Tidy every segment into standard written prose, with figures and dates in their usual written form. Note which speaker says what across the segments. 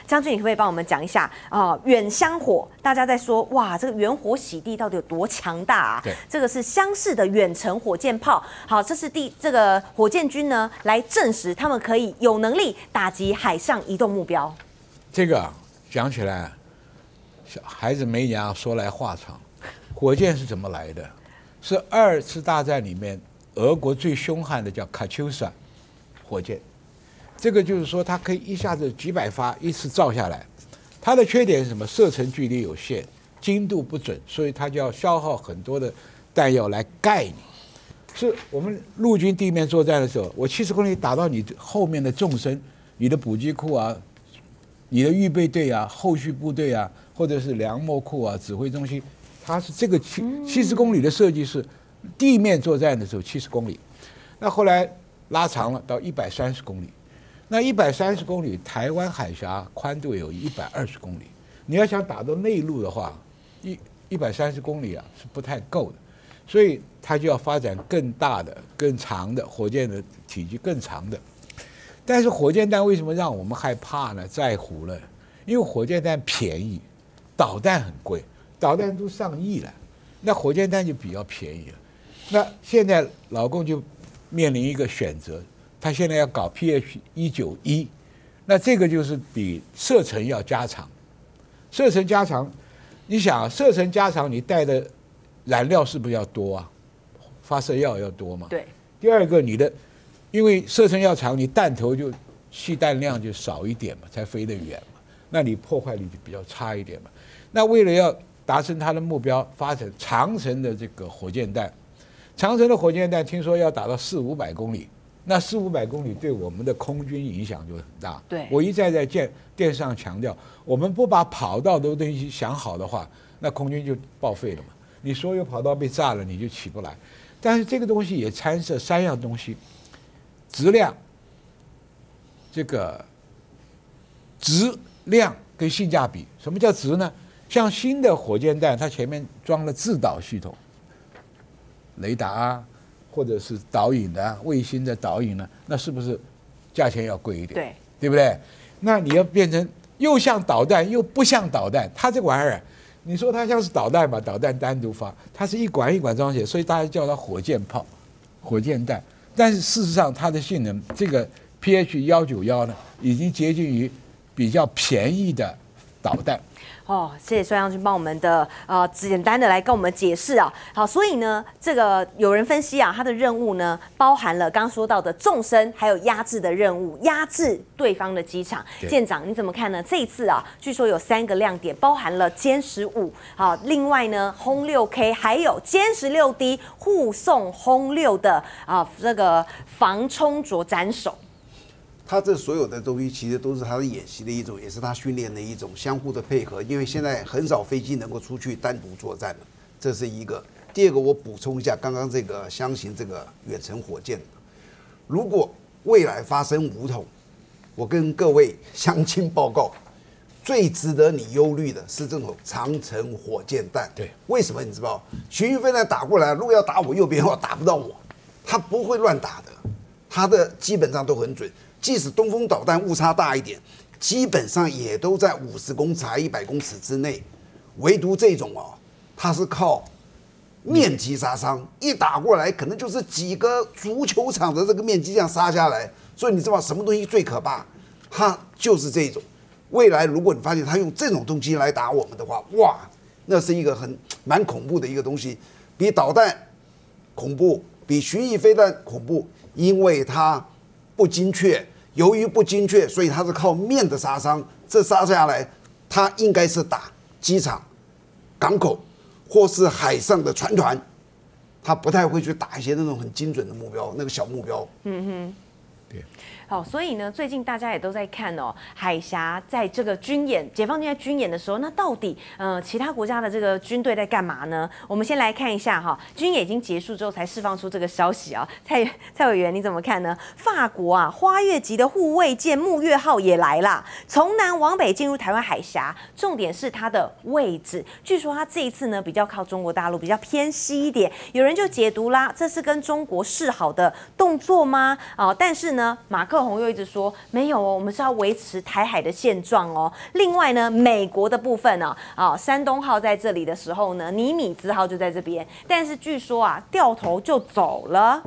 Speaker 1: 将军，你可不可以帮我们讲一下远香火？大家在说哇，这个远火洗地到底有多强大啊？
Speaker 2: 对，
Speaker 1: 这个是湘式的远程火箭炮。好，这是这个火箭军呢来证实他们可以有能力打击海上移动目标。
Speaker 2: 这个讲起来，小孩子没牙，说来话长。火箭是怎么来的？是2次大战里面俄国最凶悍的叫卡秋莎火箭。这个就是说，它可以一下子几百发一次造下来。它的缺点是什么？射程距离有限，精度不准，所以它就要消耗很多的弹药来盖你。是我们陆军地面作战的时候，我70公里打到你后面的纵深，你的补给库啊，你的预备队啊，后续部队啊，或者是粮秣库啊，指挥中心。它是这个70公里的设计是地面作战的时候70公里，那后来拉长了到130公里。那130公里，台湾海峡宽度有120公里。你要想打到内陆的话，130公里啊是不太够的，所以它就要发展更大的、更长的火箭的体积更长的。但是火箭弹为什么让我们害怕呢？在乎了，因为火箭弹便宜，导弹很贵。导弹都上亿了，那火箭弹就比较便宜了。那现在老共就面临一个选择，他现在要搞 PH-191，那这个就是比射程要加长。射程加长，你想射程加长，你带的燃料是不是要多啊？发射药要多嘛？
Speaker 1: 对。
Speaker 2: 第二个，因为射程要长，你弹头就气弹量就少一点嘛，才飞得远嘛，那你破坏力就比较差一点嘛。那为了要达成他的目标，发展长程的这个火箭弹。长程的火箭弹听说要打到400-500公里，那400-500公里对我们的空军影响就很大。
Speaker 1: 对，
Speaker 2: 我一再在电视上强调，我们不把跑道的东西想好的话，那空军就报废了嘛。你所有跑道被炸了，你就起不来。但是这个东西也掺涉3样东西：质量、这个质量跟性价比。什么叫质呢？像新的火箭弹，它前面装了自导系统，雷达啊，或者是导引的卫星的导引呢，那是不是价钱要贵一点？
Speaker 1: 对，
Speaker 2: 对不对？那你要变成又像导弹又不像导弹，它这个玩意儿，你说它像是导弹吧？导弹单独发，它是一管一管装起来，所以大家叫它火箭炮、火箭弹。但是事实上，它的性能，这个 PH-191呢，已经接近于比较便宜的导弹。
Speaker 1: 哦，谢谢孙将军帮我们的简单的来跟我们解释啊。好，所以呢，这个有人分析啊，他的任务呢包含了刚刚说到的纵深，还有压制的任务，压制对方的机场。舰长你怎么看呢？这一次啊，据说有3个亮点，包含了歼15，好，另外呢轰6K，还有歼16D 护送轰6的这个防冲着斩首。
Speaker 3: 他这所有的东西其实都是他的演习的一种，也是他训练的一种相互的配合。因为现在很少飞机能够出去单独作战了，这是一个。第二个，我补充一下，刚刚这个相型这个远程火箭，如果未来发生武统，我跟各位乡亲报告，最值得你忧虑的是这种长程火箭弹。
Speaker 2: 对，
Speaker 3: 为什么你知道？巡弋飞弹打过来，如果要打我右边的话，打不到我，他不会乱打的，他的基本上都很准。即使东风导弹误差大一点，基本上也都在50公尺还100公尺之内。唯独这种它是靠面积杀伤，一打过来可能就是几个足球场的这个面积这样杀下来。所以你知道什么东西最可怕？它就是这种。未来如果你发现它用这种东西来打我们的话，哇，那是一个蛮恐怖的一个东西，比导弹恐怖，比巡弋飞弹恐怖，因为它不精确，由于不精确，所以它是靠面的杀伤。这杀下来，它应该是打机场、港口或是海上的船团，它不太会去打一些那种很精准的目标，那个小目标。
Speaker 1: 嗯哼，
Speaker 2: 对。
Speaker 1: 好，所以呢，最近大家也都在看哦，海峡在这个军演，解放军在军演的时候，那到底其他国家的这个军队在干嘛呢？我们先来看一下哈，军演已经结束之后才释放出这个消息啊。蔡委员你怎么看呢？法国啊，花月级的护卫舰木月号也来啦，从南往北进入台湾海峡，重点是它的位置。据说它这一次呢比较靠中国大陆，比较偏西一点，有人就解读啦，这是跟中国示好的动作吗？但是呢，马克克宏又一直说没有哦，我们是要维持台海的现状哦。另外呢，美国的部分呢，山东号在这里的时候呢，尼米兹号就在这边，但是据说啊，掉头就走了。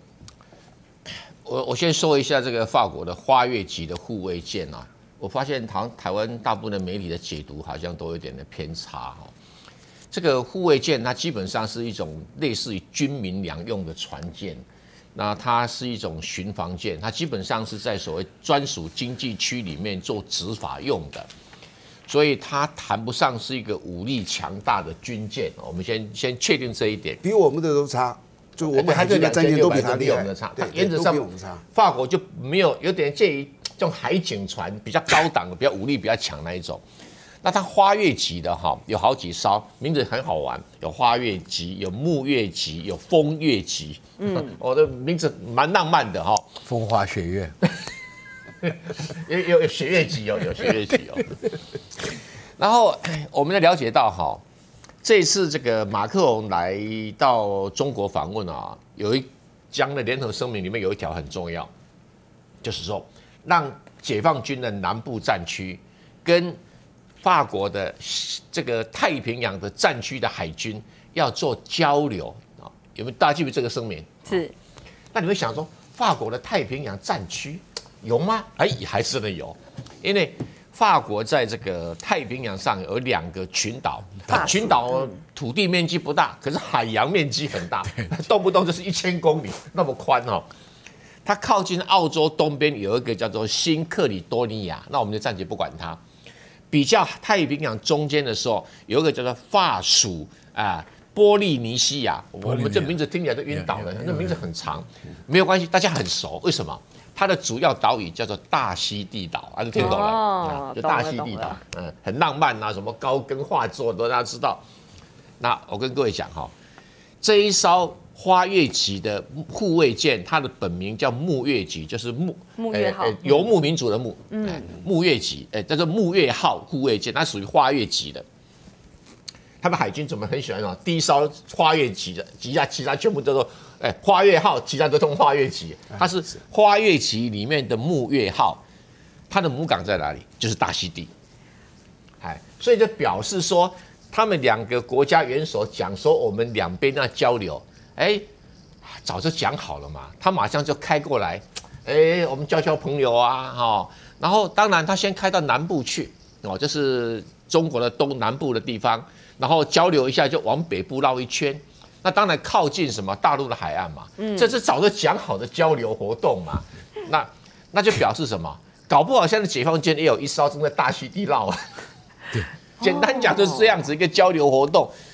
Speaker 4: 我先说一下这个法国的花月级的护卫舰啊，我发现好像台湾大部分的媒体的解读好像都有点的偏差哈。这个护卫舰它基本上是一种类似于军民两用的船舰，那它是一种巡防舰，它基本上是在所谓专属经济区里面做执法用的，所以它谈不上是一个武力强大的军舰。我们先确定这一点，
Speaker 3: 比我们的都差。就我们海军的战舰都比他厉害，
Speaker 4: 对，原则上法国就没有点介于这种海警船比较高档的、比较武力比较强那一种。那它花月级的哈有好几艘，名字很好玩，有花月级、有木月级、有风月级。我的名字蛮浪漫的哈。
Speaker 2: 风花雪月，
Speaker 4: 有雪月级哦，有雪月级哦。然后我们要了解到哈。这次这个马克龙来到中国访问啊，有一讲的联合声明里面有一条很重要，就是说让解放军的南部战区跟法国的这个太平洋的战区的海军要做交流啊。有没有大家记不记得这个声明？
Speaker 1: 是。
Speaker 4: 那你会想说，法国的太平洋战区有吗？哎，还真的有，因为法国在这个太平洋上有2个群岛，群岛土地面积不大，可是海洋面积很大，动不动就是1000公里那么宽哦。它靠近澳洲东边有一个叫做新克里多尼亚，那我们就暂且不管它。比较太平洋中间的时候，有一个叫做法属波利尼西亚，我们这名字听起来都晕倒了，那名字很长，没有关系，大家很熟。为什么？它的主要岛屿叫做大溪地岛，就听懂了，就大溪地岛，很浪漫啊，什么高更画作都大家知道。那我跟各位讲哈，这一艘花月级的护卫舰，它的本名叫木月级，就是
Speaker 1: 木月号，
Speaker 4: 游牧民族的牧，木月级，叫做木月号护卫舰，它属于花月级的。他们海军怎么很喜欢第一艘花月级的，其他全部叫做花月号，其他都通花月级。它是花月级里面的木月号，它的母港在哪里？就是大溪地。所以就表示说，他们2个国家元首讲说我们两边要交流，早就讲好了嘛。他马上就开过来，我们交朋友啊，然后当然他先开到南部去，就是中国的东南部的地方。然后交流一下，就往北部绕一圈。那当然靠近什么大陆的海岸嘛，这是早就讲好的交流活动嘛。那就表示什么？搞不好现在解放军也有一艘正在大溪地绕啊。简单讲就是这样子一个交流活动。